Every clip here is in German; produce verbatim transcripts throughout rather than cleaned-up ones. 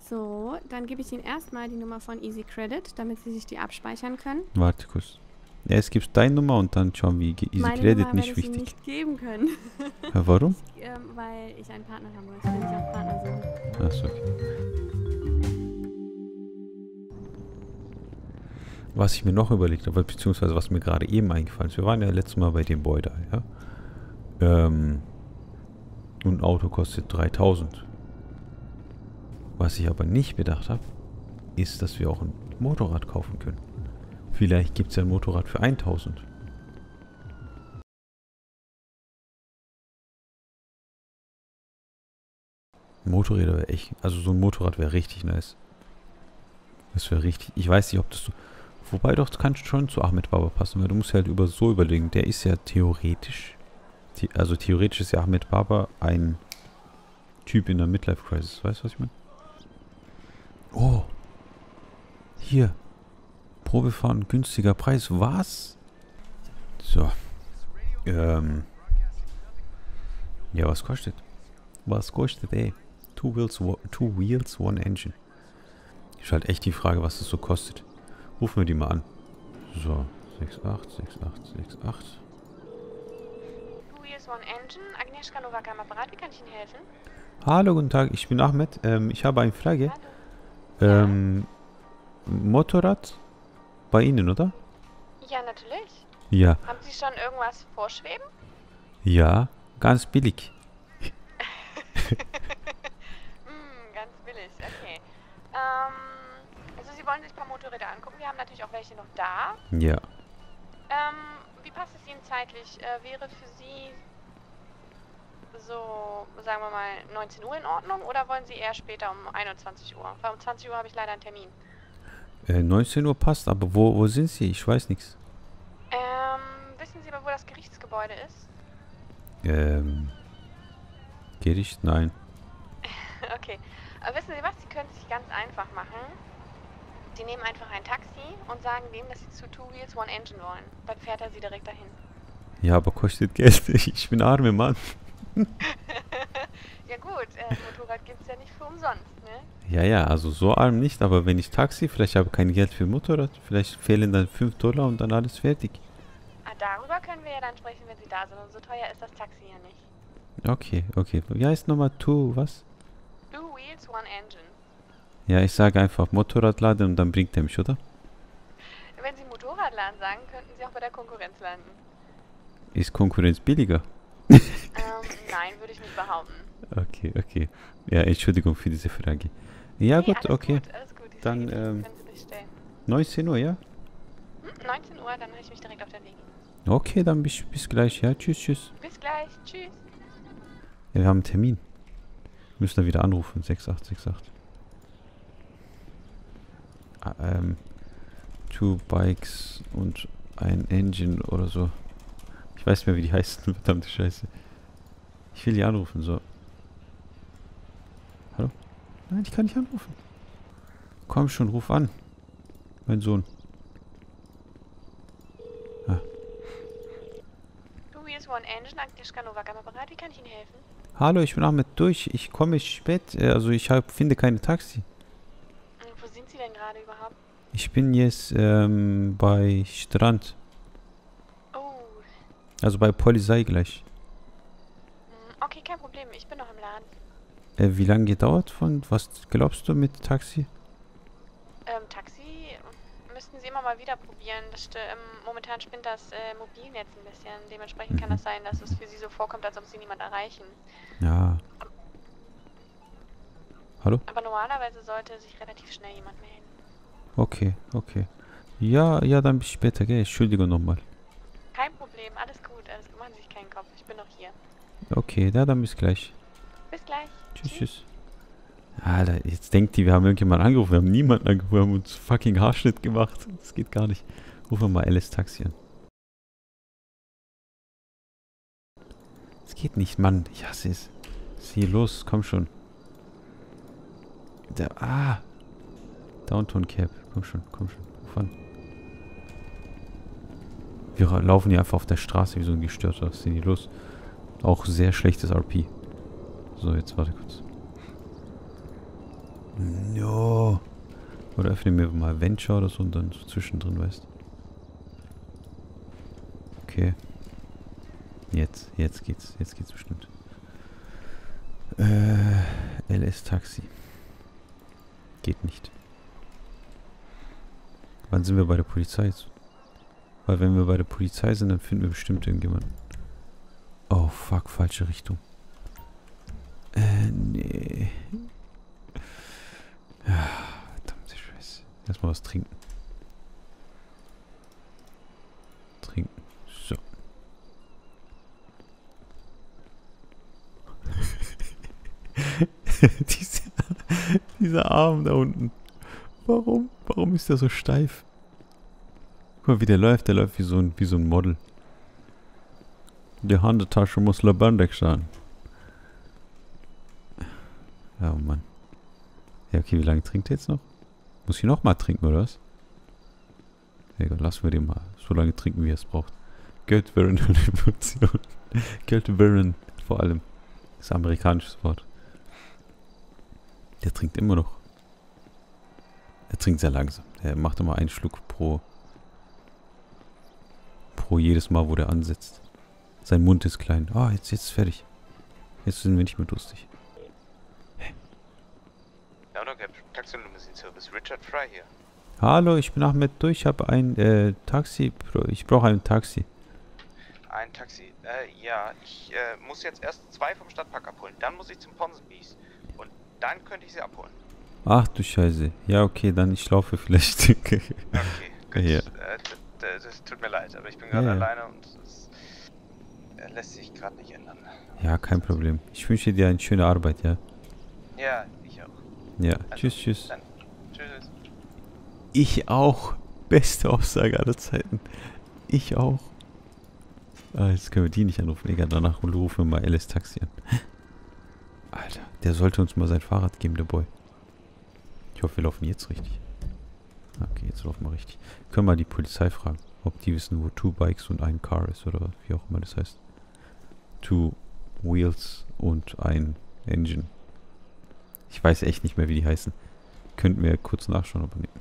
So, dann gebe ich Ihnen erstmal die Nummer von Easy Credit, damit Sie sich die abspeichern können. Warte kurz. Erst gibst deine Nummer und dann schauen wir Easy Meine Credit Nummer nicht werde ich wichtig. Ihnen nicht geben können. Ja, warum? Ich, ähm, weil ich einen Partner haben wollte, wenn ich auch Partner suche. Achso, okay. Was ich mir noch überlegt habe, beziehungsweise was mir gerade eben eingefallen ist. Wir waren ja letztes Mal bei dem Boy da, ja? Ähm, und ein Auto kostet dreitausend. Was ich aber nicht bedacht habe, ist, dass wir auch ein Motorrad kaufen können. Vielleicht gibt es ja ein Motorrad für eintausend. Motorräder wäre echt, also so ein Motorrad wäre richtig nice. Das wäre richtig, ich weiß nicht, ob das so, wobei doch, das kann schon zu Ahmed Baba passen, weil du musst halt über so überlegen, der ist ja theoretisch, the, also theoretisch ist ja Ahmed Baba ein Typ in der Midlife-Crisis, weißt du, was ich meine? Oh, hier, Probefahren, günstiger Preis, was? So, ähm, ja, was kostet? Was kostet, ey? Two Wheels, two Wheels, One Engine. Ist halt echt die Frage, was das so kostet. Rufen wir die mal an. So, sechs acht, sechs acht, sechs acht. Two Wheels, One Engine. Agnieszka Nowak am Apparat, wie kann ich Ihnen helfen? Hallo, guten Tag, ich bin Ahmed. Ähm, ich habe eine Frage. Hallo. Ähm, Motorrad bei Ihnen, oder? Ja, natürlich. Ja. Haben Sie schon irgendwas vorschweben? Ja, ganz billig. Hm, ganz billig, okay. Ähm, also Sie wollen sich ein paar Motorräder angucken. Wir haben natürlich auch welche noch da. Ja. Ähm, wie passt es Ihnen zeitlich? Äh, wäre für Sie so, sagen wir mal, neunzehn Uhr in Ordnung oder wollen Sie eher später um einundzwanzig Uhr? Weil um zwanzig Uhr habe ich leider einen Termin. Äh, neunzehn Uhr passt, aber wo, wo sind Sie? Ich weiß nichts. Ähm, wissen Sie aber, wo das Gerichtsgebäude ist? Ähm, Gericht? Nein. Okay. Aber wissen Sie was? Sie können es sich ganz einfach machen. Sie nehmen einfach ein Taxi und sagen dem, dass Sie zu Two Wheels, One Engine wollen. Dann fährt er Sie direkt dahin. Ja, aber kostet Geld. Ich bin armer Mann. Ja gut, äh, Motorrad gibt es ja nicht für umsonst, ne? Ja, ja, also so arm nicht, aber wenn ich Taxi, vielleicht habe ich kein Geld für Motorrad, vielleicht fehlen dann fünf Dollar und dann alles fertig. Ah, darüber können wir ja dann sprechen, wenn Sie da sind. Und so teuer ist das Taxi ja nicht. Okay, okay. Wie heißt nochmal Two, was? Two Wheels, One Engine. Ja, ich sage einfach Motorradladen und dann bringt er mich, oder? Wenn Sie Motorradladen sagen, könnten Sie auch bei der Konkurrenz landen. Ist Konkurrenz billiger? Ähm, nein, würde ich nicht behaupten. Okay, okay. Ja, Entschuldigung für diese Frage. Ja, Nee, gut, alles okay. gut, alles gut. Die Dann, Frage ähm, können Sie sich stellen. neunzehn Uhr, ja? Hm, neunzehn Uhr, dann mache ich mich direkt auf den Weg. Okay, dann bis, bis gleich, ja? Tschüss, tschüss. Bis gleich, tschüss. Ja, wir haben einen Termin. Müssen da wieder anrufen, sechs acht sechs acht. Ah, ähm, two Bikes und ein Engine oder so. Ich weiß nicht mehr, wie die heißen, verdammte Scheiße. Ich will die anrufen, so. Hallo? Nein, ich kann nicht anrufen. Komm schon, ruf an. Mein Sohn. Ah. Two Wheels, One Engine, Agnieszka Nowak am Apparat, wie kann ich Ihnen helfen? Hallo, ich bin Ahmed durch. Ich komme spät. äh, Also ich hab, finde keine Taxi. Hm, wo sind Sie denn gerade überhaupt? Ich bin jetzt ähm, bei Strand. Oh, Also bei Polizei gleich. hm, okay, kein Problem, ich bin noch im Laden. Äh, wie lange dauert von? Was glaubst du mit Taxi? Ähm, Taxi müssten Sie immer mal wieder probieren. Das st ähm, momentan spinnt das äh, Mobilnetz ein bisschen. Dementsprechend Mhm. kann das sein, dass es für Sie so vorkommt, als ob Sie niemand erreichen. Ja. Hallo? Aber normalerweise sollte sich relativ schnell jemand melden. Okay, okay. Ja, ja, dann bis später, gell? Entschuldigung nochmal. Kein Problem, alles gut, alles gut. Machen Sie sich keinen Kopf, ich bin noch hier. Okay, ja, dann bis gleich. Bis gleich. Tschüss, tschüss. Alter, jetzt denkt die, wir haben irgendjemanden angerufen. Wir haben niemanden angerufen. Wir haben uns fucking Haarschnitt gemacht. Das geht gar nicht. Rufen wir mal Alice Taxi an. Es geht nicht, Mann. Ich hasse es. Was ist hier los? Komm schon. Der, ah. Downtown Cab. Komm schon, komm schon. Ruf an. Wir laufen hier einfach auf der Straße wie so ein Gestörter. Was ist denn hier los? Auch sehr schlechtes R P. So, jetzt warte kurz. No. Oder öffnen wir mal Venture oder so und dann so zwischendrin, weißt du. Okay. Jetzt, jetzt geht's. Jetzt geht's bestimmt. Äh, L S Taxi. Geht nicht. Wann sind wir bei der Polizei? Weil wenn wir bei der Polizei sind, dann finden wir bestimmt irgendjemanden. Oh, fuck, falsche Richtung. Äh, nee. Ja, verdammte Scheiße. Erstmal was trinken. Trinken. So. dieser, dieser Arm da unten. Warum? Warum ist der so steif? Guck mal, wie der läuft. Der läuft wie so ein, wie so ein Model. Die Handetasche muss lebendig sein. Ja, oh Mann. Ja, okay, wie lange trinkt er jetzt noch? Muss ich noch mal trinken, oder was? Ja, Gott, lassen wir den mal so lange trinken, wie er es braucht. Geld während der Revolution. Geld während, vor allem. Das ist ein amerikanisches Wort. Der trinkt immer noch. Er trinkt sehr langsam. Er macht immer einen Schluck pro pro jedes Mal, wo der ansetzt. Sein Mund ist klein. Ah, jetzt, jetzt ist fertig. Jetzt sind wir nicht mehr durstig. Hey. Taxi-Limousine-Service. Richard Fry hier. Hallo, ich bin Ahmed Du. Ich habe ein äh, Taxi. Ich brauche ein Taxi. Ein Taxi. Äh, ja, ich äh, muss jetzt erst zwei vom Stadtpark abholen. Dann muss ich zum Ponsonbees. Und dann könnte ich sie abholen. Ach du Scheiße. Ja, okay, dann ich laufe vielleicht. Okay, gut. Ja. Äh, das, das tut mir leid, aber ich bin gerade Ja. alleine und es äh, lässt sich gerade nicht ändern. Ja, kein Problem. Ich wünsche dir eine schöne Arbeit, ja? Ja, ich auch. Ja, Also, tschüss, tschüss. Dann, tschüss. Ich auch. Beste Aussage aller Zeiten. Ich auch. Ah, jetzt können wir die nicht anrufen. Egal, danach rufen wir mal L S Taxi an. Alter, der sollte uns mal sein Fahrrad geben, der Boy. Ich hoffe, wir laufen jetzt richtig. Okay, jetzt laufen wir richtig. Können wir mal die Polizei fragen, ob die wissen, wo two Bikes und ein Car ist oder wie auch immer das heißt. Two Wheels und ein Engine. Ich weiß echt nicht mehr, wie die heißen. Könnten wir kurz nachschauen, aber nicht.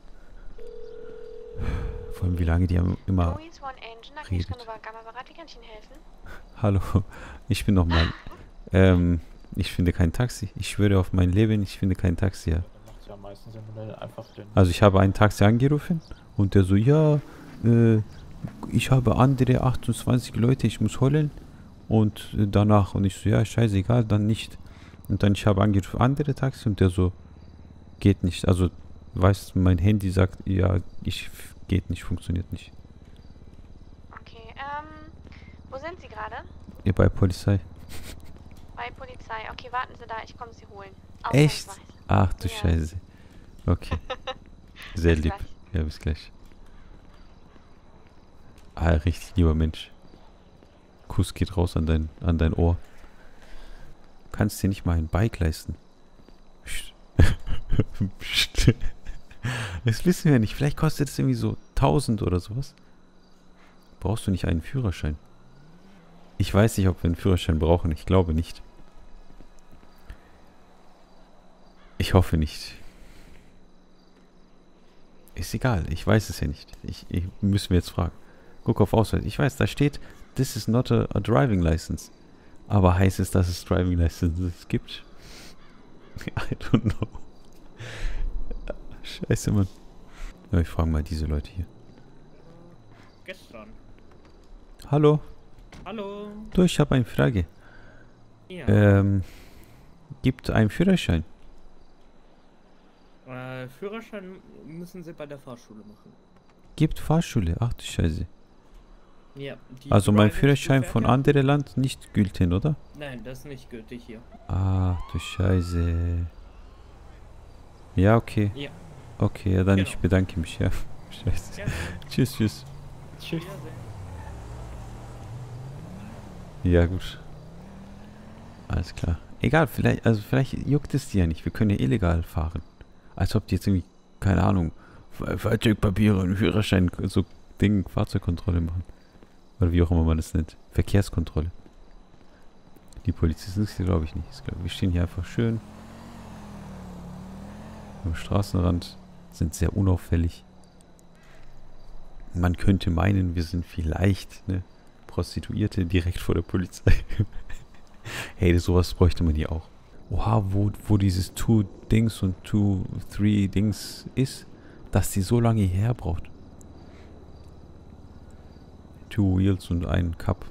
Vor allem, wie lange die haben immer... Louis One Engine, redet. Agnieszka Nowa-Gamma-Barat, wie kann ich Ihnen helfen? Hallo, ich bin nochmal... ähm, ich finde kein Taxi. Ich schwöre auf mein Leben, ich finde kein Taxi, ja. Macht ja meistens Sinn, wenn du einfach den Also ich habe ein Taxi angerufen und der so, ja, äh, ich habe andere achtundzwanzig Leute, ich muss holen und äh, danach und ich so, ja, scheißegal, dann nicht. Und dann ich habe angerufen, andere Taxi und der so, geht nicht. Also, weißt du, mein Handy sagt, ja, ich geht nicht, funktioniert nicht. Okay, ähm, wo sind Sie gerade? Ja, bei Polizei. Bei Polizei. Okay, warten Sie da, ich komme Sie holen. Echt? Ausnahmsweise. Ach du Ja. Scheiße. Okay. Sehr Bis lieb. gleich. Ja, bis gleich. Ah, richtig lieber Mensch. Kuss geht raus an dein, an dein Ohr. Kannst dir nicht mal ein Bike leisten. Psst. Psst. Das wissen wir nicht. Vielleicht kostet es irgendwie so tausend oder sowas. Brauchst du nicht einen Führerschein? Ich weiß nicht, ob wir einen Führerschein brauchen. Ich glaube nicht. Ich hoffe nicht. Ist egal. Ich weiß es ja nicht. Ich, ich müssen wir jetzt fragen. Guck auf Ausweis. Ich weiß, da steht, this is not a, a driving license. Aber heißt es, dass es Driving Licenses gibt? I don't know. Scheiße, Mann. Ja, ich frage mal diese Leute hier. gestern. Hallo? Hallo. Du, ich habe eine Frage. Ja. Ähm, gibt einen Führerschein? Äh, Führerschein müssen Sie bei der Fahrschule machen. Gibt Fahrschule? Ach du Scheiße. Ja. die Also mein Driving Führerschein School von Werke- anderem Land nicht gültig, oder? Nein, das ist nicht gültig hier. Ah, du Scheiße. Ja, okay. Ja. Okay, ja, dann Genau. ich bedanke mich, ja. Scheiße. Ja. Tschüss, tschüss. Tschüss. Ja, gut. Alles klar. Egal, vielleicht, also vielleicht juckt es die ja nicht. Wir können ja illegal fahren. Als ob die jetzt irgendwie, keine Ahnung, Fa- Fahrzeugpapiere und Führerschein, so Ding, Fahrzeugkontrolle machen. Oder wie auch immer man das nennt. Verkehrskontrolle. Die Polizisten sind glaube ich nicht. Ich glaub, wir stehen hier einfach schön. am Straßenrand sind sehr unauffällig. Man könnte meinen, wir sind vielleicht ne, Prostituierte direkt vor der Polizei. Hey, sowas bräuchte man hier auch. Oha, wo, wo dieses Two-Dings und Two-Three-Dings ist, dass die so lange hierher braucht. Two Wheels und ein Cup.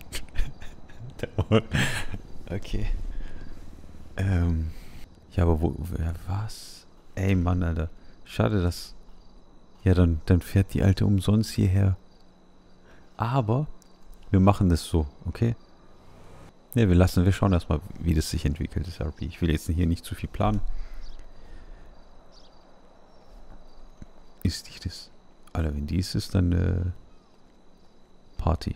Okay. Ähm. Ja, aber wo, wer, was? Ey, Mann, Alter. Schade, dass... Ja, dann, dann fährt die Alte umsonst hierher. Aber wir machen das so, okay? Ne, wir lassen, wir schauen erstmal, wie das sich entwickelt, das R P. Ich will jetzt hier nicht zu viel planen. Ist die das? Alter, wenn die ist, ist dann äh, Party.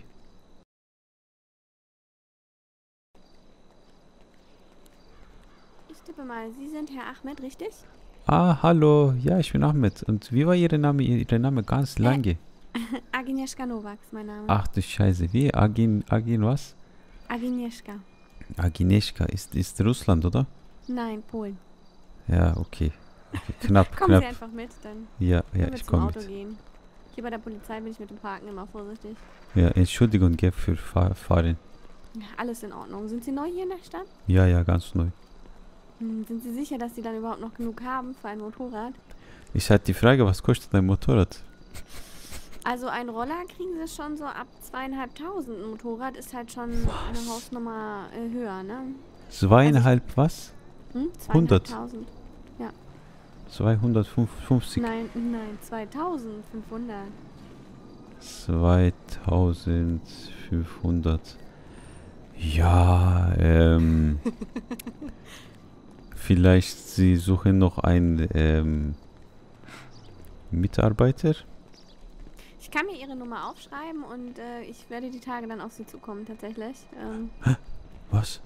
Ich tippe mal, Sie sind Herr Ahmed, richtig? Ah, hallo. Ja, ich bin Ahmed. Und wie war Ihr Name? Ihr Name ganz lange. Agnieszka Nowak ist mein Name. Ach du Scheiße. Wie? Agin, Agin was? Agnieszka. Agnieszka. Ist, ist Russland, oder? Nein, Polen. Ja, okay. okay. Knapp, Kommen knapp. Sie einfach mit, dann Ja, ja, können wir ich zum komme Auto mit. gehen. Hier bei der Polizei bin ich mit dem Parken immer vorsichtig. Ja, Entschuldigung, gell, für Fahr Fahren. Ja, alles in Ordnung. Sind Sie neu hier in der Stadt? Ja, ja, ganz neu. Hm, sind Sie sicher, dass Sie dann überhaupt noch genug haben für ein Motorrad? Ich hatte die Frage, was kostet ein Motorrad? Also ein Roller kriegen Sie schon so ab zweieinhalbtausend. Ein Motorrad ist halt schon Was? eine Hausnummer äh, höher, ne? Zweieinhalb was? Hm? hundert. zweitausend. zweihundertfünfzig. Nein, nein, zweitausendfünfhundert. zweitausendfünfhundert. Ja, ähm... vielleicht Sie suchen noch einen, ähm... Mitarbeiter? Ich kann mir Ihre Nummer aufschreiben und äh, ich werde die Tage dann auf Sie zukommen, tatsächlich. Ähm, Was?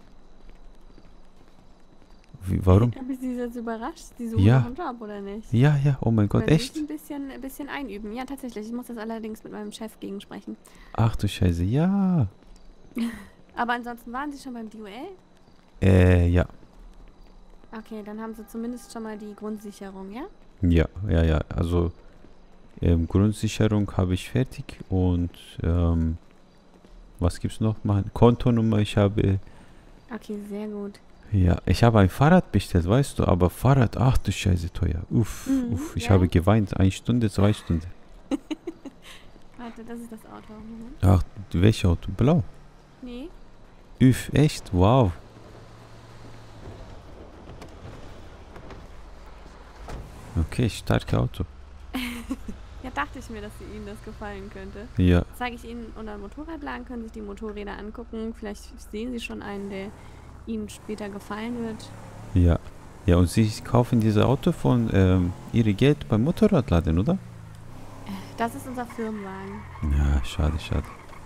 Wie, warum? Habe ich Sie jetzt überrascht? Sie suchen Ja. noch einen Job, oder nicht? Ja, ja, oh mein Gott, Weil Sie echt? müssen Ein bisschen, ein bisschen einüben. Ja, tatsächlich. Ich muss das allerdings mit meinem Chef gegensprechen. Ach du Scheiße, ja. Aber ansonsten waren Sie schon beim D U L? Äh, ja. Okay, dann haben Sie zumindest schon mal die Grundsicherung, ja? Ja, ja, ja. Also, ähm, Grundsicherung habe ich fertig und, ähm, was gibt's noch? Mein Kontonummer, ich habe, Okay, sehr gut. ja, ich habe ein Fahrrad bestellt, weißt du, aber Fahrrad, ach du Scheiße, teuer. Uff, Mhm, uff, ich ja. habe geweint, eine Stunde, zwei Stunden. Warte, das ist das Auto. Moment. Ach, welches Auto? Blau. Nee, Uff, echt? Wow. Okay, starke Auto. ja, dachte ich mir, dass Ihnen das gefallen könnte. Ja, Zeige ich Ihnen unseren Motorradladen, können sich die Motorräder angucken. Vielleicht sehen Sie schon einen, der Ihnen später gefallen wird. ja. Ja, und Sie kaufen dieses Auto von, ähm, Ihre Geld beim Motorradladen, oder? Das ist unser Firmenwagen. Ja, schade, schade.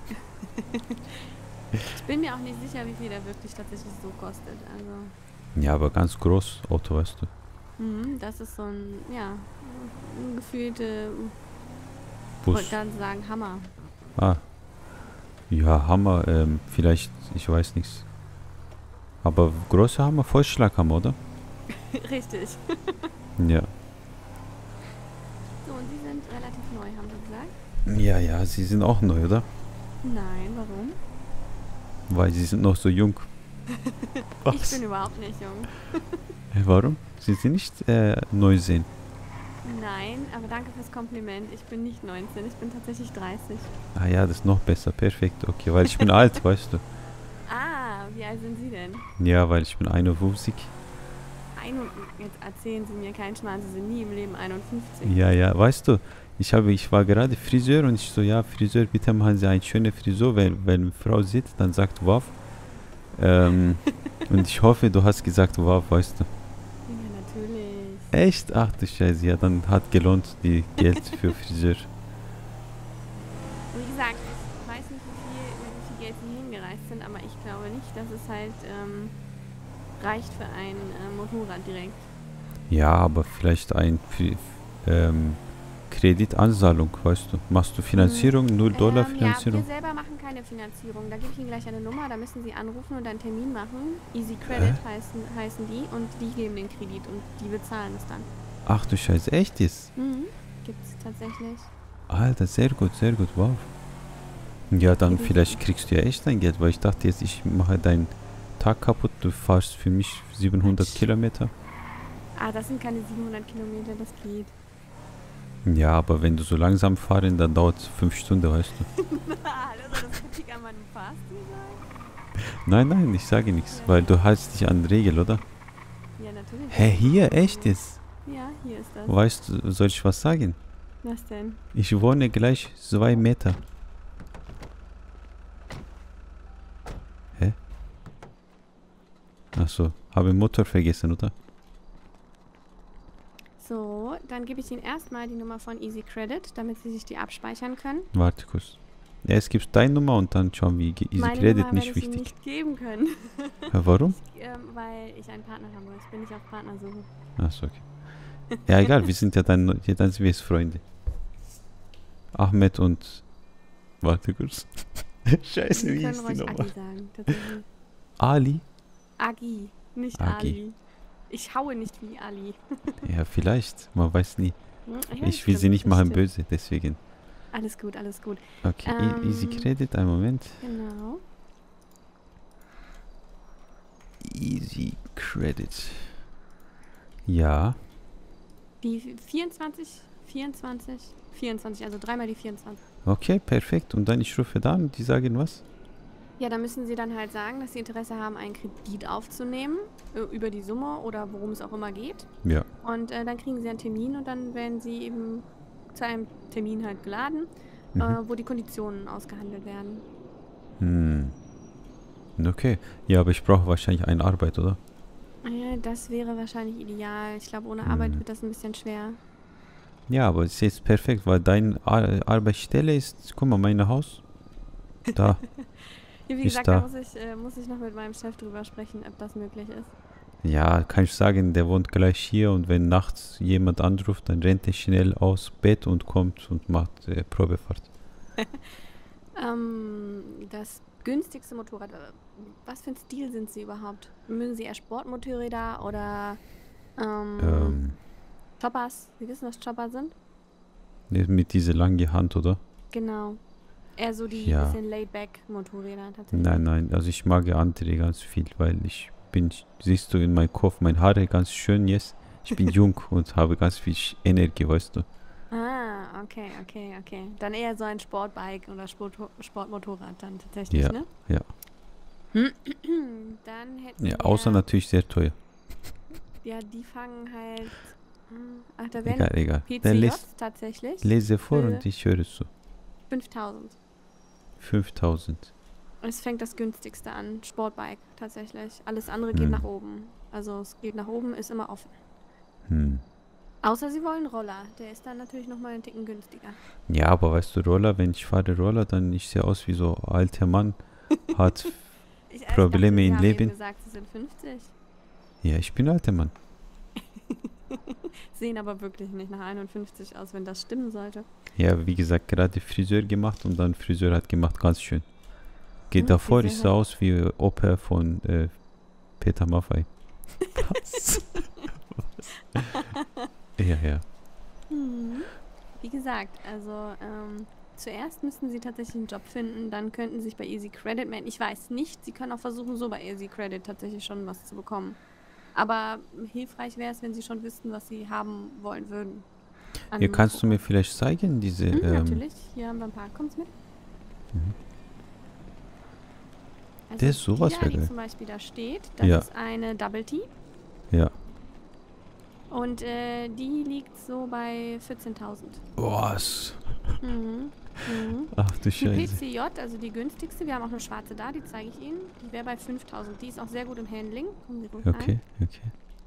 Ich bin mir auch nicht sicher, wie viel der wirklich tatsächlich so kostet. Also, Ja, aber ganz groß Auto, weißt du. mhm, das ist so ein, ja, ein gefühlte, ich Bus. wollte gerade sagen, Hammer. Ah. Ja, Hammer, ähm, vielleicht, ich weiß nichts. Aber großer Hammer, Vollschlaghammer, oder? Richtig. Ja. So, und Sie sind relativ neu, haben Sie gesagt? Ja, ja, Sie sind auch neu, oder? Nein, warum? Weil Sie sind noch so jung. Ich bin überhaupt nicht jung. Äh, Warum? Sie sind nicht äh, neu sehen. Nein, aber danke fürs Kompliment. Ich bin nicht neunzehn, ich bin tatsächlich dreißig. Ah ja, das ist noch besser, perfekt. Okay, weil ich bin alt, weißt du. Ah, wie alt sind Sie denn? Ja, weil ich bin einundfünfzig. Ein Jetzt erzählen Sie mir keinen Schmarrn, Sie sind nie im Leben einundfünfzig. Ja, ja, weißt du, ich habe, ich war gerade Friseur und ich so, ja, Friseur, bitte machen Sie eine schöne Frisur, weil wenn eine Frau sieht, dann sagt wow. Ähm, und ich hoffe, du hast gesagt wow, weißt du. Ja, natürlich. Echt? Ach du Scheiße, ja, dann hat gelohnt die Geld für Friseur. Wie gesagt, ich weiß nicht, wie viel, wie viel Geld Sie hingereist sind, aber ich glaube nicht, dass es halt ähm, reicht für ein äh, Motorrad direkt. Ja, aber vielleicht ein Fi- ähm, Kreditanzahlung, weißt du. Machst du Finanzierung, null Dollar ähm, Finanzierung? Ja, wir selber machen keine Finanzierung. Da gebe ich Ihnen gleich eine Nummer, da müssen Sie anrufen und einen Termin machen. Easy Credit heißen, heißen die und die geben den Kredit und die bezahlen es dann. Ach du Scheiße, echt jetzt? Mhm. Gibt's tatsächlich. Alter, sehr gut, sehr gut, wow. Ja, dann Mhm. vielleicht kriegst du ja echt dein Geld, weil ich dachte jetzt, ich mache deinen Tag kaputt, du fährst für mich siebenhundert Quatsch. Kilometer. Ah, das sind keine siebenhundert Kilometer, das geht. Ja, aber wenn du so langsam fahren, dann dauert es fünf Stunden, weißt du. Hallo, soll das Kritik an meinem Fahrstil sein? Nein, nein, ich sage nichts, weil du hältst dich an die Regel, oder? Ja, natürlich. Hä, hier, echt jetzt? Ja, hier ist das. Weißt du, soll ich was sagen? Was denn? Ich wohne gleich zwei Meter. Hä? Achso, habe Motor vergessen, oder? So, dann gebe ich Ihnen erstmal die Nummer von Easy Credit, damit Sie sich die abspeichern können. Warte kurz. Ja, es gibt deine Nummer und dann schauen wir, Easy Meine Credit Nummer nicht werde ich Ihnen wichtig. nicht geben können, Ja, warum? ähm, weil ich einen Partner haben muss. Ich bin nicht auf Partnersuche. Achso, okay. Ja, egal, wir sind ja dann, ja, dann sind wir jetzt Freunde. Ahmed und... Warte kurz. Scheiße, Sie wie können ist die ruhig Nummer? Agi sagen, tatsächlich. Ali? Agi, nicht Agi. Ali. Ich haue nicht wie Ali. Ja, vielleicht. Man weiß nie. Hm, ja, Ich das will sie stimmt, nicht das machen stimmt. böse, deswegen. Alles gut, alles gut. Okay, e Easy Ähm, Credit, einen Moment. Genau. Easy Credit. Ja. Die vierundzwanzig, vierundzwanzig, vierundzwanzig, also dreimal die vierundzwanzig. Okay, perfekt. Und dann ich rufe da an, die sagen was? Ja, da müssen Sie dann halt sagen, dass Sie Interesse haben, einen Kredit aufzunehmen, äh, über die Summe oder worum es auch immer geht. Ja. Und äh, dann kriegen Sie einen Termin und dann werden Sie eben zu einem Termin halt geladen, Mhm. äh, wo die Konditionen ausgehandelt werden. Hm. Okay. Ja, aber ich brauche wahrscheinlich eine Arbeit, oder? Äh, das wäre wahrscheinlich ideal. Ich glaube, ohne Hm. Arbeit wird das ein bisschen schwer. Ja, aber es ist jetzt perfekt, weil deine Ar Arbeitsstelle ist, guck mal, mein Haus. Da. Ja, wie Ist gesagt, da. da muss ich, äh, muss ich noch mit meinem Chef drüber sprechen, ob das möglich ist. Ja, kann ich sagen, der wohnt gleich hier und wenn nachts jemand anruft, dann rennt er schnell aus Bett und kommt und macht äh, Probefahrt. Ähm, das günstigste Motorrad, äh, was für ein Stil sind Sie überhaupt? Mögen Sie eher Sportmotorräder oder ähm, Ähm, Choppers? Sie wissen, was Chopper sind? mit dieser langen Hand, oder? Genau. Eher so die Ja. bisschen Laid-Back-Motorräder tatsächlich. Nein, nein, also ich mag ja andere ganz viel, weil ich bin, siehst du in meinem Kopf, mein Haare ganz schön jetzt. Ich bin jung und habe ganz viel Sch- Energie, weißt du. Ah, okay, okay, okay. Dann eher so ein Sportbike oder Sport Sportmotorrad dann tatsächlich, Ja, ne? ja. Dann hätten Ja, wir... außer natürlich sehr teuer. Ja, die fangen halt... hm, Ach, da werden Egal, egal. P Dann C les, Js tatsächlich lese vor für und ich höre zu. fünftausend. fünftausend. Es fängt das günstigste an, Sportbike tatsächlich. Alles andere geht Hm. nach oben. Also es geht nach oben, ist immer offen. Hm. Außer Sie wollen Roller, der ist dann natürlich nochmal einen Ticken günstiger. Ja, aber weißt du, Roller, wenn ich fahre Roller, dann ich sehe aus wie so ein alter Mann. Hat, Ich, Probleme ich im dachte, Sie haben Leben? eben gesagt, Sie sind fünfzig. ja, ich bin ein alter Mann. Sehen aber wirklich nicht nach einundfünfzig aus, wenn das stimmen sollte. Ja, wie gesagt, gerade Friseur gemacht und dann Friseur hat gemacht, ganz schön. Geht Hm, davor, ich Friseur sah hat- aus wie Opa von äh, Peter Maffay. Was? Was? Ja, ja. Hm. Wie gesagt, also ähm, zuerst müssten Sie tatsächlich einen Job finden, dann könnten Sie sich bei Easy Credit melden. Ich weiß nicht, Sie können auch versuchen, so bei Easy Credit tatsächlich schon was zu bekommen. Aber hilfreich wäre es, wenn Sie schon wüssten, was Sie haben wollen würden. an Hier kannst du mir Motorrad. vielleicht zeigen, diese. Hm, ähm, natürlich, hier haben wir ein paar. Kommt's mit? Mhm. Also Das ist sowas die, wär die geil. zum Beispiel da steht, das Ja. ist eine Double T Ja. und äh, die liegt so bei vierzehntausend. Was? Mhm. Mhm. Ach du Die Scheiße. P C J, also die günstigste, wir haben auch eine schwarze da, die zeige ich Ihnen. Die wäre bei fünftausend. Die ist auch sehr gut im Handling. Kommen Sie ruhig Okay, okay.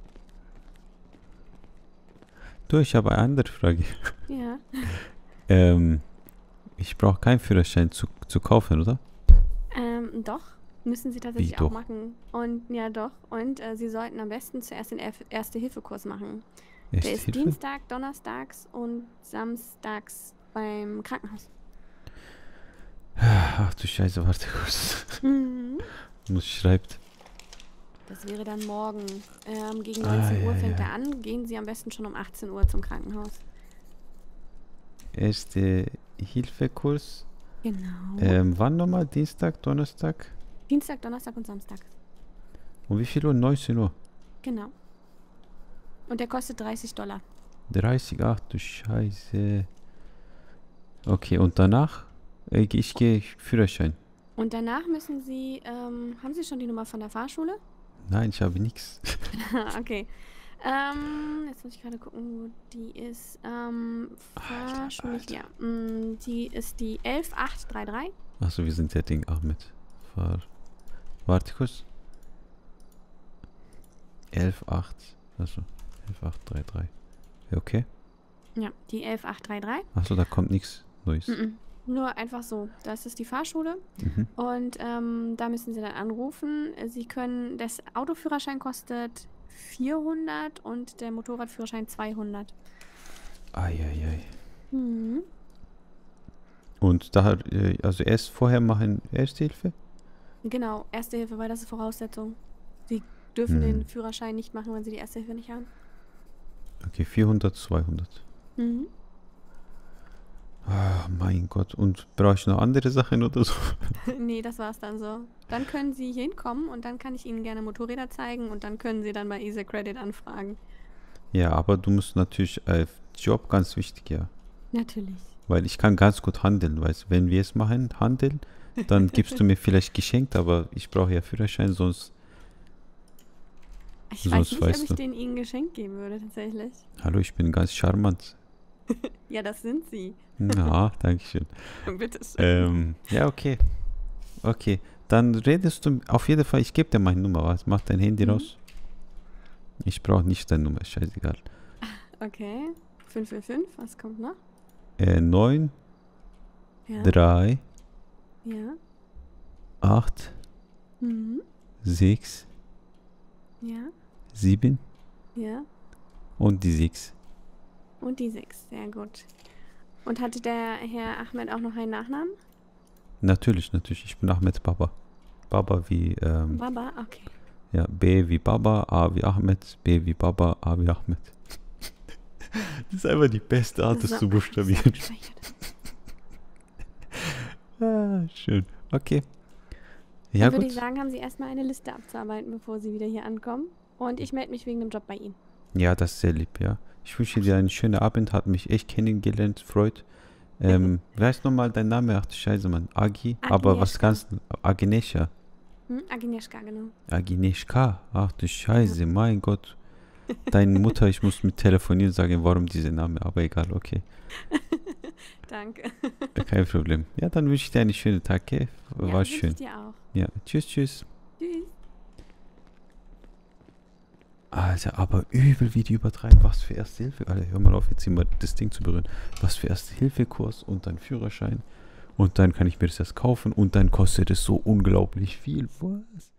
Du, ich habe eine andere Frage. rein. Ja. Ähm, ich brauche keinen Führerschein zu, zu kaufen, oder? Ähm, doch. Müssen Sie tatsächlich Wie auch doch? machen. Und ja, doch. Und äh, Sie sollten am besten zuerst den Erf- Erste-Hilfe-Kurs machen. Echt Der ist Hilfe? Dienstag, Donnerstags und Samstags beim Krankenhaus. Ach du Scheiße, warte kurz. Mhm. Muss schreibt. Das wäre dann morgen. Ähm, gegen Ah, neunzehn Uhr ja, fängt ja. er an. Gehen Sie am besten schon um achtzehn Uhr zum Krankenhaus. Erste Hilfekurs. Genau. Ähm, wann nochmal? Dienstag, Donnerstag? Dienstag, Donnerstag und Samstag. Um wie viel Uhr? neunzehn Uhr. Genau. Und der kostet dreißig Dollar. dreißig, ach du Scheiße. Okay, und danach? Äh, ich gehe Führerschein. Und danach müssen Sie, ähm, haben Sie schon die Nummer von der Fahrschule? Nein, ich habe nichts. Okay. Ähm, jetzt muss ich gerade gucken, wo die ist. Ähm, Alter, Fahrschule Alter. hier. Mm, die ist die elf acht drei drei. Achso, wir sind der Ding, Ahmed. Fahr. Warte kurz. elf acht. Achso, elf acht drei drei. Ja, okay. Ja, die elf acht drei drei. Achso, da kommt nichts Neues. Mhm. Nur einfach so. Das ist die Fahrschule. Mhm. Und ähm, da müssen Sie dann anrufen. Sie können, das Autoführerschein kostet vierhundert und der Motorradführerschein zweihundert. Eieiei. Mhm. Und da, äh, also erst vorher machen Erste Hilfe? Genau, Erste Hilfe, weil das ist Voraussetzung. Sie dürfen Hm. den Führerschein nicht machen, wenn Sie die Erste Hilfe nicht haben. Okay, vierhundert, zweihundert. Mhm. Ah, mein Gott. Und brauche ich noch andere Sachen oder so? Nee, das war's dann so. Dann können Sie hier hinkommen und dann kann ich Ihnen gerne Motorräder zeigen und dann können Sie dann bei Easy Credit anfragen. Ja, aber du musst natürlich, äh, Job ganz wichtig, ja. Natürlich. Weil ich kann ganz gut handeln, weißt du. Wenn wir es machen, handeln, dann gibst du mir vielleicht geschenkt, aber ich brauche ja Führerschein, sonst... Ich Sonst weiß nicht, ob weißt ich du. den Ihnen geschenkt geben würde, tatsächlich. Hallo, ich bin ganz charmant. Ja, das sind Sie. Ja, danke schön. Bitte schön. Ähm, ja, okay. Okay, dann redest du, auf jeden Fall, ich gebe dir meine Nummer, was? Mach dein Handy Mhm. raus. Ich brauche nicht deine Nummer, ist scheißegal. Okay. fünf fünf fünf, was kommt noch? Äh, neun, Ja. drei, Ja. acht, Mhm. sechs, Ja. sieben Ja. und die sechs. Und die sechs, sehr gut. Und hatte der Herr Ahmed auch noch einen Nachnamen? Natürlich, natürlich, ich bin Ahmed Baba. Baba wie, ähm, Baba, okay. ja, B wie Baba, A wie Ahmed, B wie Baba, A wie Ahmed. Das ist einfach die beste Art, das So, zu so buchstabieren. gespeichert. Ah, schön. Okay. Ja, Dann würde gut. ich sagen, haben Sie erstmal eine Liste abzuarbeiten, bevor Sie wieder hier ankommen. Und ich melde mich wegen dem Job bei Ihnen. Ja, das ist sehr lieb, ja. Ich wünsche dir einen schönen Abend, hat mich echt kennengelernt, freut. Ähm, wer ist nochmal dein Name? Ach du Scheiße, Mann. Agi, aber was Agnieszka. ganz... Agnieszka. Hm? Agnieszka, genau. Agnieszka. Ach du Scheiße, mein Gott. Deine Mutter, ich muss mit telefonieren sagen, warum dieser Name, aber egal, okay. Danke. Kein Problem. Ja, dann wünsche ich dir einen schönen Tag, okay? War Ja, wünsche schön. ich dir auch. Ja, tschüss, tschüss. Tschüss. Alter, aber übel, wie die übertreiben. Was für Erste Hilfe. Alter, hör mal auf, jetzt immer das Ding zu berühren. Was für Erste Hilfe-Kurs und dann Führerschein. Und dann kann ich mir das erst kaufen und dann kostet es so unglaublich viel. Was?